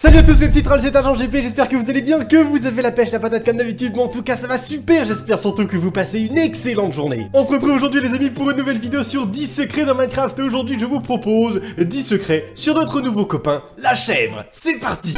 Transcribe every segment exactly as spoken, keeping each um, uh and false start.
Salut à tous mes petits trolls, c'est Agent G P, j'espère que vous allez bien, que vous avez la pêche, la patate comme d'habitude, mais en tout cas ça va super, j'espère surtout que vous passez une excellente journée. On se retrouve aujourd'hui les amis pour une nouvelle vidéo sur dix secrets dans Minecraft, et aujourd'hui je vous propose dix secrets sur notre nouveau copain, la chèvre. C'est parti.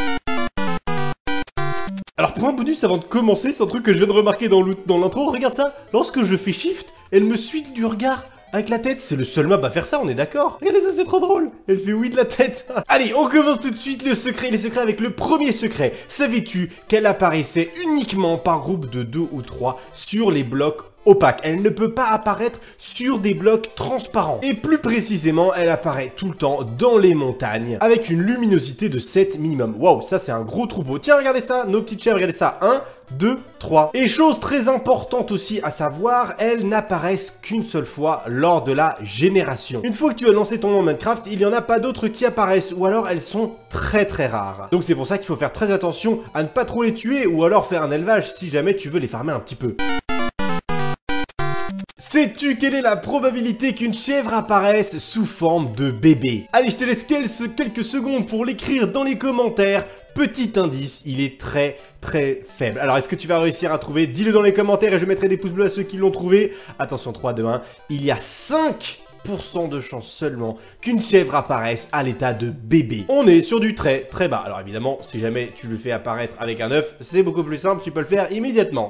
Alors pour un bonus avant de commencer, c'est un truc que je viens de remarquer dans l'intro, regarde ça, lorsque je fais shift, elle me suit du regard. Avec la tête, c'est le seul mob à faire ça, on est d'accord? Regardez ça, c'est trop drôle. Elle fait oui de la tête. Allez, on commence tout de suite le secret, les secrets avec le premier secret. Savais-tu qu'elle apparaissait uniquement par groupe de deux ou trois sur les blocs opaques? Elle ne peut pas apparaître sur des blocs transparents. Et plus précisément, elle apparaît tout le temps dans les montagnes avec une luminosité de sept minimum. Waouh, ça c'est un gros troupeau. Tiens, regardez ça, nos petites chèvres, regardez ça. un, deux, trois. Et chose très importante aussi à savoir, elles n'apparaissent qu'une seule fois lors de la génération. Une fois que tu as lancé ton nom Minecraft, il n'y en a pas d'autres qui apparaissent, ou alors elles sont très très rares. Donc c'est pour ça qu'il faut faire très attention à ne pas trop les tuer, ou alors faire un élevage si jamais tu veux les farmer un petit peu. Sais-tu quelle est la probabilité qu'une chèvre apparaisse sous forme de bébé? Allez, je te laisse quelques secondes pour l'écrire dans les commentaires. Petit indice, il est très très faible. Alors, est-ce que tu vas réussir à trouver? Dis-le dans les commentaires et je mettrai des pouces bleus à ceux qui l'ont trouvé. Attention, trois, deux, un. Il y a cinq pour cent de chance seulement qu'une chèvre apparaisse à l'état de bébé. On est sur du très très bas. Alors évidemment, si jamais tu le fais apparaître avec un œuf, c'est beaucoup plus simple, tu peux le faire immédiatement.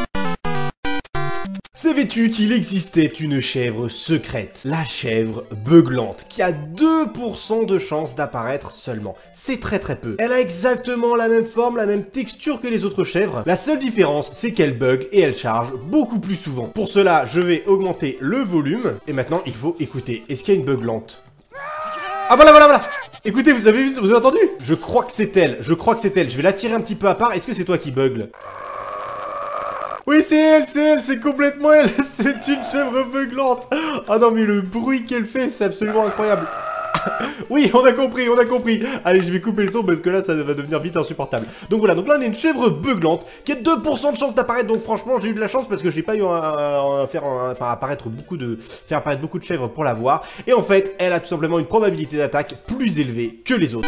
Savais-tu qu'il existait une chèvre secrète, la chèvre beuglante, qui a deux pour cent de chance d'apparaître seulement? C'est très très peu. Elle a exactement la même forme, la même texture que les autres chèvres. La seule différence, c'est qu'elle bug et elle charge beaucoup plus souvent. Pour cela, je vais augmenter le volume. Et maintenant, il faut écouter. Est-ce qu'il y a une beuglante? Ah voilà, voilà, voilà. Écoutez, vous avez vu, vous avez entendu? Je crois que c'est elle, je crois que c'est elle. Je vais la tirer un petit peu à part. Est-ce que c'est toi qui bugle? Oui, c'est elle, c'est elle, c'est complètement elle. C'est une chèvre beuglante. Ah non, mais le bruit qu'elle fait, c'est absolument incroyable. Oui, on a compris, on a compris. Allez, je vais couper le son parce que là, ça va devenir vite insupportable. Donc voilà, donc là, on a une chèvre beuglante qui a deux pour cent de chance d'apparaître. Donc franchement, j'ai eu de la chance parce que j'ai pas eu à faire un, enfin, apparaître beaucoup de, faire apparaître beaucoup de chèvres pour la voir. Et en fait, elle a tout simplement une probabilité d'attaque plus élevée que les autres.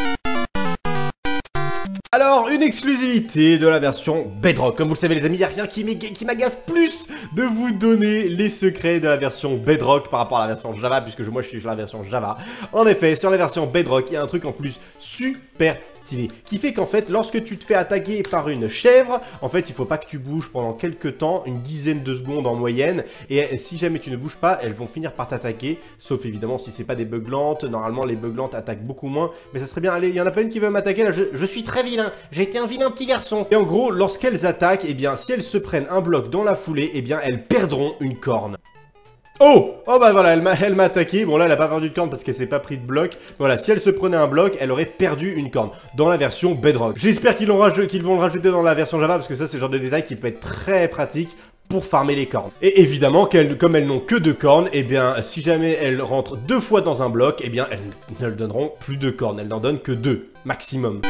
Alors, une exclusivité de la version Bedrock. Comme vous le savez les amis, il n'y a rien qui m'agace plus de vous donner les secrets de la version Bedrock par rapport à la version Java, puisque moi je suis sur la version Java. En effet, sur la version Bedrock, il y a un truc en plus super stylé, qui fait qu'en fait, lorsque tu te fais attaquer par une chèvre, en fait, il faut pas que tu bouges pendant quelques temps, une dizaine de secondes en moyenne, et si jamais tu ne bouges pas, elles vont finir par t'attaquer, sauf évidemment si c'est pas des beuglantes. Normalement, les beuglantes attaquent beaucoup moins, mais ça serait bien. Allez, il y en a pas une qui veut m'attaquer là, je, je suis très vilain. J'ai été un vilain petit garçon. Et en gros, lorsqu'elles attaquent, eh bien, si elles se prennent un bloc dans la foulée, eh bien, elles perdront une corne. Oh! Oh bah voilà, elle m'a attaqué. Bon là, elle a pas perdu de corne parce qu'elle s'est pas pris de bloc. Voilà, si elle se prenait un bloc, elle aurait perdu une corne. Dans la version Bedrock. J'espère qu'ils qu'ils vont le rajouter dans la version Java parce que ça, c'est le genre de détail qui peut être très pratique pour farmer les cornes. Et évidemment, qu'elles, comme elles n'ont que deux cornes, eh bien, si jamais elles rentrent deux fois dans un bloc, eh bien, elles ne leur donneront plus de cornes. Elles n'en donnent que deux, maximum.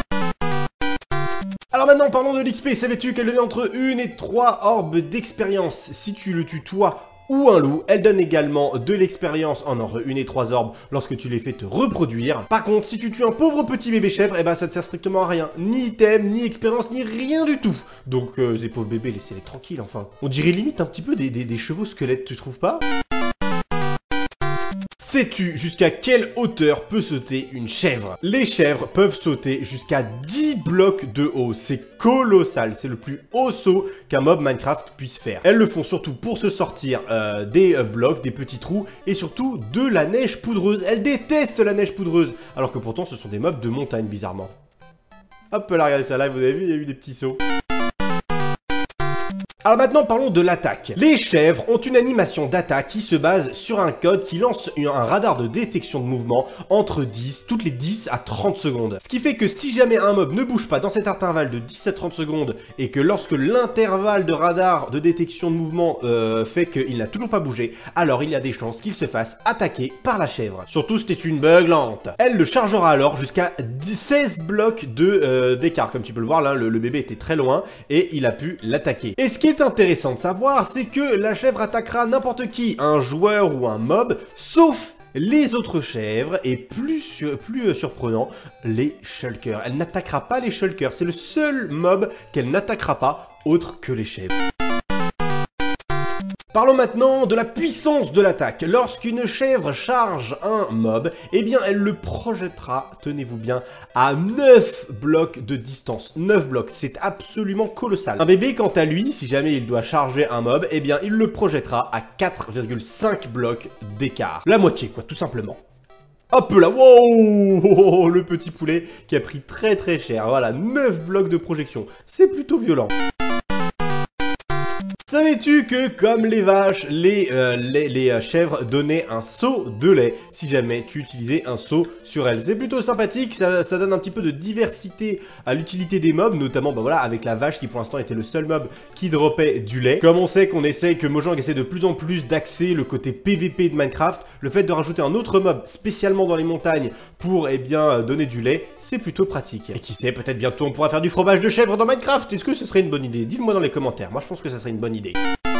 Alors maintenant, parlons de l'X P. Savais-tu qu'elle donnait entre une et trois orbes d'expérience si tu le tues toi ou un loup? Elle donne également de l'expérience en entre une et trois orbes lorsque tu les fais te reproduire. Par contre, si tu tues un pauvre petit bébé chèvre, eh ben ça ne sert strictement à rien. Ni item, ni expérience, ni rien du tout. Donc euh, ces pauvres bébés, laissez-les tranquilles enfin. On dirait limite un petit peu des, des, des chevaux squelettes, tu trouves pas? Sais-tu jusqu'à quelle hauteur peut sauter une chèvre? Les chèvres peuvent sauter jusqu'à dix blocs de haut. C'est colossal. C'est le plus haut saut qu'un mob Minecraft puisse faire. Elles le font surtout pour se sortir euh, des euh, blocs, des petits trous et surtout de la neige poudreuse. Elles détestent la neige poudreuse. Alors que pourtant, ce sont des mobs de montagne, bizarrement. Hop là, regardez ça là, vous avez vu, il y a eu des petits sauts. Alors maintenant parlons de l'attaque. Les chèvres ont une animation d'attaque qui se base sur un code qui lance un radar de détection de mouvement entre dix, toutes les dix à trente secondes. Ce qui fait que si jamais un mob ne bouge pas dans cet intervalle de dix à trente secondes et que lorsque l'intervalle de radar de détection de mouvement euh, fait qu'il n'a toujours pas bougé, alors il y a des chances qu'il se fasse attaquer par la chèvre. Surtout si c'est une beuglante. Elle le chargera alors jusqu'à seize blocs de euh, d'écart. Comme tu peux le voir là, le, le bébé était très loin et il a pu l'attaquer. Et ce qui est intéressant de savoir, c'est que la chèvre attaquera n'importe qui, un joueur ou un mob, sauf les autres chèvres et plus, sur, plus surprenant, les shulkers. Elle n'attaquera pas les shulkers, c'est le seul mob qu'elle n'attaquera pas autre que les chèvres. Parlons maintenant de la puissance de l'attaque. Lorsqu'une chèvre charge un mob, eh bien elle le projettera, tenez-vous bien, à neuf blocs de distance. neuf blocs, c'est absolument colossal. Un bébé, quant à lui, si jamais il doit charger un mob, eh bien il le projettera à quatre virgule cinq blocs d'écart. La moitié quoi, tout simplement. Hop là, wow, le petit poulet qui a pris très très cher. Voilà, neuf blocs de projection. C'est plutôt violent. Savais-tu que, comme les vaches, les, euh, les, les euh, chèvres donnaient un seau de lait si jamais tu utilisais un seau sur elles? C'est plutôt sympathique, ça, ça donne un petit peu de diversité à l'utilité des mobs, notamment bah voilà, avec la vache qui pour l'instant était le seul mob qui dropait du lait. Comme on sait qu'on essaie, que Mojang essaie de plus en plus d'axer le côté P V P de Minecraft, le fait de rajouter un autre mob spécialement dans les montagnes pour eh bien donner du lait, c'est plutôt pratique. Et qui sait, peut-être bientôt on pourra faire du fromage de chèvre dans Minecraft. Est-ce que ce serait une bonne idée? Dites-moi dans les commentaires, moi je pense que ça serait une bonne idée.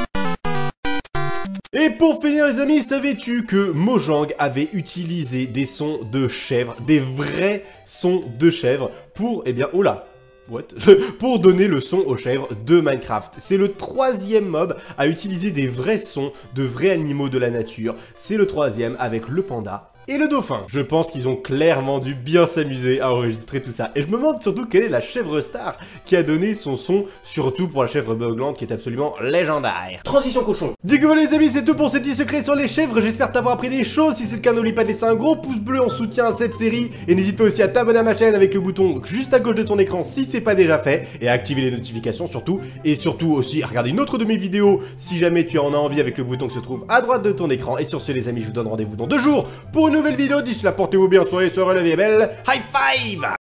Et pour finir les amis, savais-tu que Mojang avait utilisé des sons de chèvre, des vrais sons de chèvre pour, eh bien, oh là, what pour donner le son aux chèvres de Minecraft. C'est le troisième mob à utiliser des vrais sons de vrais animaux de la nature. C'est le troisième avec le panda et le dauphin. Je pense qu'ils ont clairement dû bien s'amuser à enregistrer tout ça. Et je me demande surtout quelle est la chèvre star qui a donné son son, surtout pour la chèvre beuglante qui est absolument légendaire. Transition cochon. Du coup voilà les amis, c'est tout pour ces dix secrets sur les chèvres. J'espère t'avoir appris des choses. Si c'est le cas, n'oublie pas de laisser un gros pouce bleu en soutien à cette série. Et n'hésite pas aussi à t'abonner à ma chaîne avec le bouton juste à gauche de ton écran si c'est pas déjà fait. Et à activer les notifications surtout. Et surtout aussi à regarder une autre de mes vidéos si jamais tu en as envie avec le bouton qui se trouve à droite de ton écran. Et sur ce les amis, je vous donne rendez-vous dans deux jours pour une nouvelle vidéo. D'ici là, portez-vous bien, soyez sur relevez belle. High five!